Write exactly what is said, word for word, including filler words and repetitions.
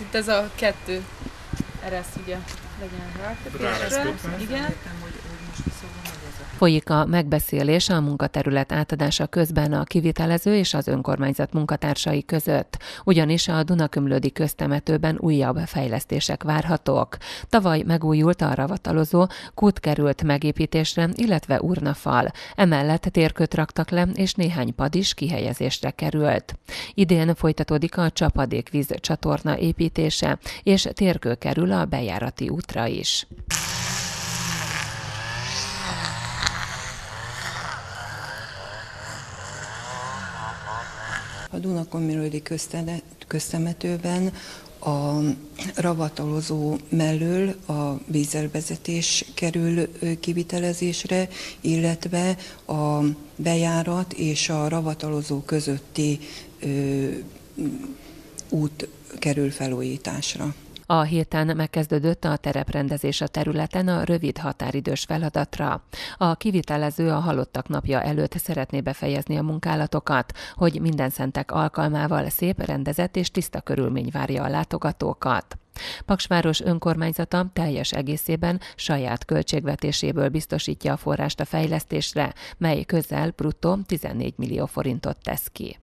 itt ez a kettő ereszt ugye legyen rá. Igen. Folyik a megbeszélés a munkaterület átadása közben a kivitelező és az önkormányzat munkatársai között, ugyanis a Dunakömlődi köztemetőben újabb fejlesztések várhatók. Tavaly megújult a ravatalozó, kút került megépítésre, illetve urnafal. Emellett térkőt raktak le, és néhány pad is kihelyezésre került. Idén folytatódik a csapadékvíz csatorna építése, és térkő kerül a bejárati útra is. A Dunakömlődi köztemetőben a ravatalozó mellől a vízelvezetés kerül kivitelezésre, illetve a bejárat és a ravatalozó közötti ö, út kerül felújításra. A héten megkezdődött a tereprendezés a területen a rövid határidős feladatra. A kivitelező a halottak napja előtt szeretné befejezni a munkálatokat, hogy Mindenszentek alkalmával szép, rendezett és tiszta körülmény várja a látogatókat. Paksváros önkormányzata teljes egészében saját költségvetéséből biztosítja a forrást a fejlesztésre, mely közel bruttó tizennégy millió forintot tesz ki.